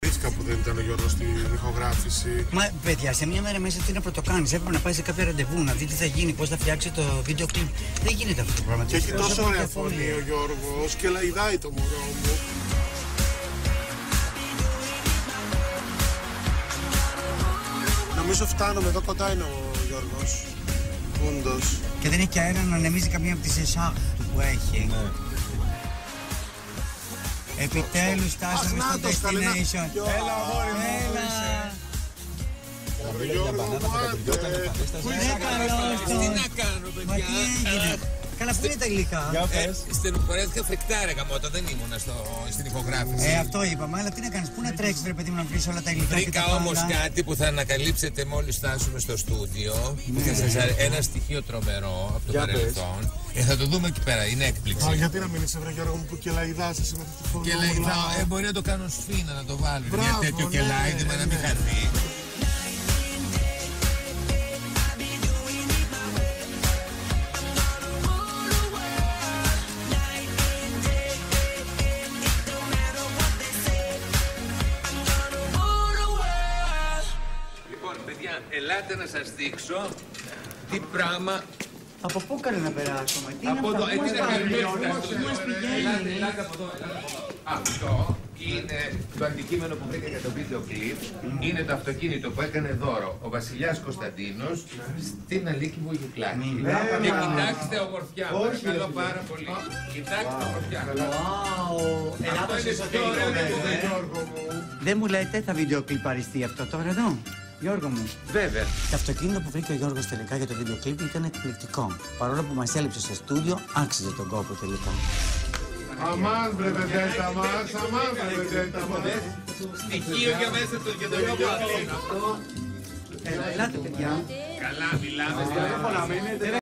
Που δεν ήταν ο Γιώργος στην ηχογράφηση. Μα παιδιά, σε μια μέρα μέσα τι να πρωτοκάνεις. Έπρεπε να πάει σε κάποια ραντεβού, να δει τι θα γίνει, πώς θα φτιάξει το βίντεο κλιπ. Δεν γίνεται αυτό το πράγμα. Και έχει τόσο ωραία φωνή ο Γιώργος και λαϊδάει το μωρό μου. Νομίζω φτάνουμε, εδώ κοντά είναι ο Γιώργος. Πούντος. Και δεν έχει και αέρα να ανεμίζει καμία από τις εσάχ που έχει. Ναι. Επιτέλους φτάσαμε στο destination. Έλα αγόρι μου. Έλα. Τι να κάνω, Μα τι έγινε. Καλά, πού είναι τα υλικά. Στενοχωρέθηκα φρικτά ρε γαμώτα, δεν ήμουν στην ηχογράφηση. Αυτό είπαμε, αλλά τι να κάνεις, πού να τρέξεις ρε παιδί μου να βρεις όλα τα υλικά. Βρήκα όμως κάτι που θα ανακαλύψετε μόλις φτάσουμε στο στούντιο. Ένα στοιχείο τρομερό από το παρελθόν. Θα το δούμε εκεί πέρα, είναι έκπληξη. Γιατί να μην είσαι βρε Γιώργο μου που κελαϊδάς εσύ με αυτή τη φωνή. Κελαϊδάω, μπορεί να το κάνω σφίνα να το βάλω. Μια τέτοιο κελάιδημα να μην χαθεί. Ελάτε να σας δείξω τι πράγμα. Από πού κάνει να περάσουμε, τι είναι από εδώ, αυτά, πού μας πηγαίνει. Ελάτε από εδώ. Αυτό είναι το αντικείμενο που βρήκα για το βίντεο κλιπ. Είναι το αυτοκίνητο που έκανε δώρο ο βασιλιάς Κωνσταντίνος στην Αλίκη Βουγιουκλάκη. Και κοιτάξτε ομορφιά, παρακαλώ πάρα πολύ. Κοιτάξτε ομορφιά. Ελλάδα σε δεν μου λέτε θα βίντεο κλιπαριστεί αυτό τώρα εδώ. Γιώργο μου. Βέβαια. Το αυτοκίνητο που βρήκε ο Γιώργος τελικά για το βίντεο κλιπ ήταν εκπληκτικό. Παρόλο που μας έλειψε στο στούντιο, άξιζε τον κόπο τελικά. Αμάν βρε παιδέτα μας, αμάν βρε παιδέτα μας. Στοιχείο για μέσα του και το λόγο αυτό. Ελάτε παιδιά. Καλά μιλάμε.